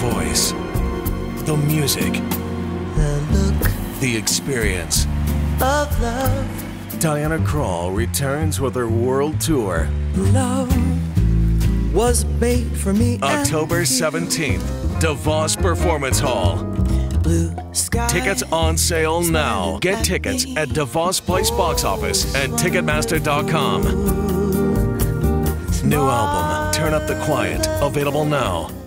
voice, the music, the look the experience. of love. Diana Krall returns with her world tour. Love was made for me. October 17th, DeVos Performance Hall. Blue sky. Tickets on sale now. Get tickets at DeVos Place Box Office and Ticketmaster.com. New album, Turn Up the Quiet, available now.